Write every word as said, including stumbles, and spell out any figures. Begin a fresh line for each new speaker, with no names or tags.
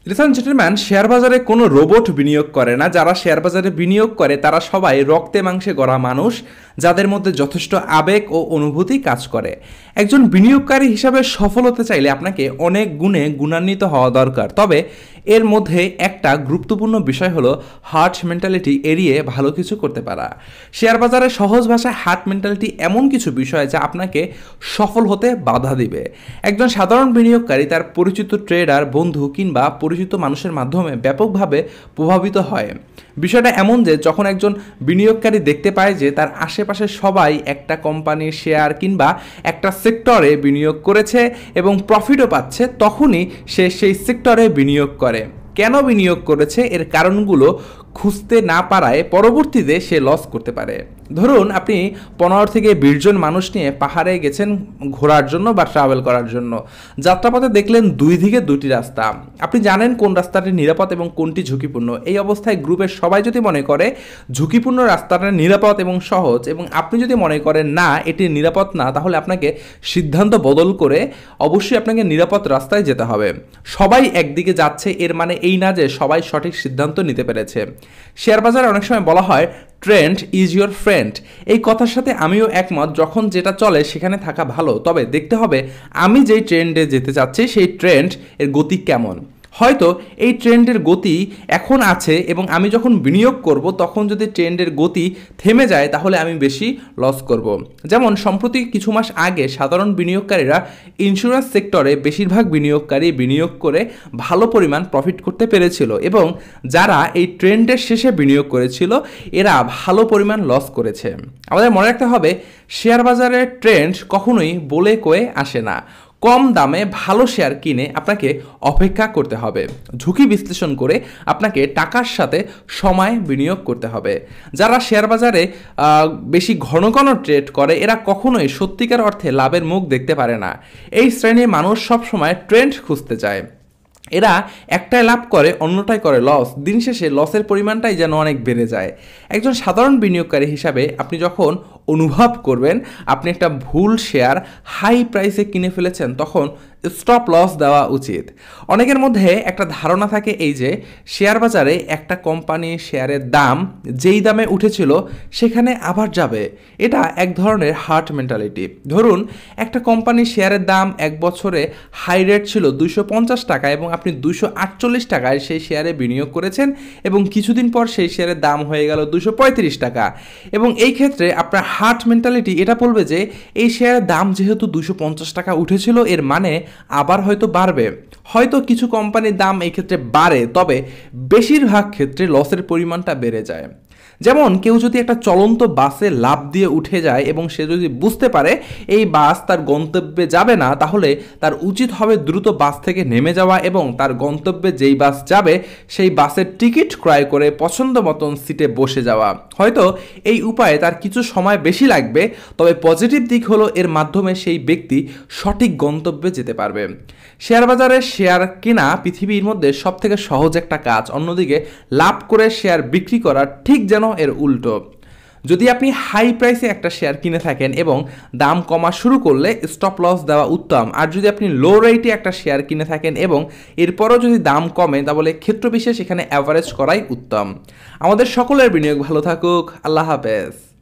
Listen and gentleman, share বাজারে কোনো robot বিনিয়োগ করে না। যারা শেয়ার বাজারে বিনিয়োগ করে তারা সবাই রক্তে মাংসে গড়া মানুষ, যাদের মধ্যে যথেষ্ট আবেগ ও অনুভূতি কাজ করে। একজন বিনিয়োগকারী হিসাবে সফল হতে চাইলে আপনাকে অনেক গুণে গুণান্বিত হওয়া দরকার। তবে এর মধ্যে একটা গুরুত্বপূর্ণ বিষয় হলো হার্ট মেন্টালিটি এড়িয়ে ভালো কিছু করতে পারা। শেয়ার বাজারে সহজ ভাষায় হার্ট মেন্টালিটি এমন কিছু বিষয় যা আপনাকে সফল হতে বাধা দিবে। একজন সাধারণ বিনিয়োগকারী তার পরিচিত ট্রেডার, বন্ধু কিংবা পরিচিত মানুষের মাধ্যমে ব্যাপকভাবে প্রভাবিত হয়। বিষয়টা এমন যে যখন একজন বিনিয়োগকারী দেখতে পায় যে তার আশেপাশে সবাই একটা কোম্পানির শেয়ার কিংবা একটা সেক্টরে বিনিয়োগ করেছে এবং প্রফিটও পাচ্ছে, তখনই সে সেই সেক্টরে বিনিয়োগ করে। কেন বিনিয়োগ করেছে এর কারণগুলো খুঁজতে না পারায় পরবর্তীতে সে লস করতে পারে। ধরুন আপনি পনেরো থেকে বিশ জন মানুষ নিয়ে পাহাড়ে গেছেন ঘোরার জন্য বা ট্রাভেল করার জন্য। যাত্রাপথে দেখলেন দুই দিকে দুটি রাস্তা। আপনি জানেন কোন রাস্তাটি নিরাপদ এবং কোনটি ঝুঁকিপূর্ণ। এই অবস্থায় গ্রুপের সবাই যদি মনে করে ঝুঁকিপূর্ণ রাস্তাটা নিরাপদ এবং সহজ, এবং আপনি যদি মনে করেন না এটি নিরাপদ না, তাহলে আপনাকে সিদ্ধান্ত বদল করে অবশ্যই আপনাকে নিরাপদ রাস্তায় যেতে হবে। সবাই একদিকে যাচ্ছে এর মানে এই না যে সবাই সঠিক সিদ্ধান্ত নিতে পেরেছে। শেয়ার বাজারে অনেক সময় বলা হয় ট্রেন্ড ইজ ইউর ফ্রেন্ড। এই কথার সাথে আমিও একমত। যখন যেটা চলে সেখানে থাকা ভালো, তবে দেখতে হবে আমি যেই ট্রেন্ডে যেতে চাচ্ছি সেই ট্রেন্ড এর গতি কেমন। হয়তো এই ট্রেন্ডের গতি এখন আছে এবং আমি যখন বিনিয়োগ করব তখন যদি ট্রেন্ডের গতি থেমে যায় তাহলে আমি বেশি লস করব। যেমন সম্প্রতি কিছু মাস আগে সাধারণ বিনিয়োগকারীরা ইন্স্যুরেন্স সেক্টরে বেশিরভাগ বিনিয়োগকারী বিনিয়োগ করে ভালো পরিমাণ প্রফিট করতে পেরেছিল, এবং যারা এই ট্রেন্ডের শেষে বিনিয়োগ করেছিল এরা ভালো পরিমাণ লস করেছে। আমাদের মনে রাখতে হবে শেয়ার বাজারের ট্রেন্ড কখনোই বলে কয়ে আসে না। কম দামে ভালো শেয়ার কিনে আপনাকে অপেক্ষা করতে হবে। ঝুঁকি বিশ্লেষণ করে আপনাকে টাকার সাথে সময় বিনিয়োগ করতে হবে। যারা শেয়ার বাজারে বেশি ঘন ঘন ট্রেড করে এরা কখনোই সত্যিকার অর্থে লাভের মুখ দেখতে পারে না। এই শ্রেণীর মানুষ সবসময় ট্রেন্ড খুঁজতে চায়। এরা একটাই লাভ করে, অন্যটাই করে লস। দিন শেষে লসের পরিমাণটাই যেন অনেক বেড়ে যায়। একজন সাধারণ বিনিয়োগকারী হিসাবে আপনি যখন অনুভব করবেন আপনি একটা ভুল শেয়ার হাই প্রাইসে কিনে ফেলেছেন, তখন স্টপ লস দেওয়া উচিত। অনেকের মধ্যে একটা ধারণা থাকে এই যে শেয়ার বাজারে একটা কোম্পানির শেয়ারের দাম যেই দামে উঠেছিল সেখানে আবার যাবে। এটা এক ধরনের হার্ট মেন্টালিটি। ধরুন একটা কোম্পানির শেয়ারের দাম এক বছরে হাই রেট ছিল দুইশো পঞ্চাশ টাকা এবং আপনি দুইশো আটচল্লিশ টাকায় সেই শেয়ারে বিনিয়োগ করেছেন, এবং কিছুদিন পর সেই শেয়ারের দাম হয়ে গেল দুইশো পঁয়ত্রিশ টাকা। এবং এই ক্ষেত্রে আপনার হার্ট মেন্টালিটি এটা বলবে যে এই শেয়ারের দাম যেহেতু দুইশো পঞ্চাশ টাকা উঠেছিল এর মানে আবার হয়তো বাড়বে। হয়তো কিছু কোম্পানির দাম এই ক্ষেত্রে বাড়ে, তবে বেশিরভাগ ক্ষেত্রে লসের পরিমাণটা বেড়ে যায়। যেমন কেউ যদি একটা চলন্ত বাসে লাফ দিয়ে উঠে যায় এবং সে যদি বুঝতে পারে এই বাস তার গন্তব্যে যাবে না, তাহলে তার উচিত হবে দ্রুত বাস থেকে নেমে যাওয়া এবং তার গন্তব্যে যেই বাস যাবে সেই বাসের টিকিট ক্রয় করে পছন্দ মতন সিটে বসে যাওয়া। হয়তো এই উপায়ে তার কিছু সময় বেশি লাগবে, তবে পজিটিভ দিক হলো এর মাধ্যমে সেই ব্যক্তি সঠিক গন্তব্যে যেতে পারবে। শেয়ার বাজারে শেয়ার কেনা পৃথিবীর মধ্যে সব থেকে সহজ একটা কাজ, অন্যদিকে লাভ করে শেয়ার বিক্রি করা ঠিক যেন এর উল্টো। যদি আপনি হাই প্রাইসে একটা শেয়ার কিনে থাকেন এবং দাম কমা শুরু করলে স্টপ লস দেওয়া উত্তম। আর যদি আপনি লো রেটে একটা শেয়ার কিনে থাকেন এবং এরপরও যদি দাম কমে তাহলে ক্ষেত্রবিশেষ এখানে অ্যাভারেজ করাই উত্তম। আমাদের সকলের বিনিয়োগ ভালো থাকুক। আল্লাহ হাফেজ।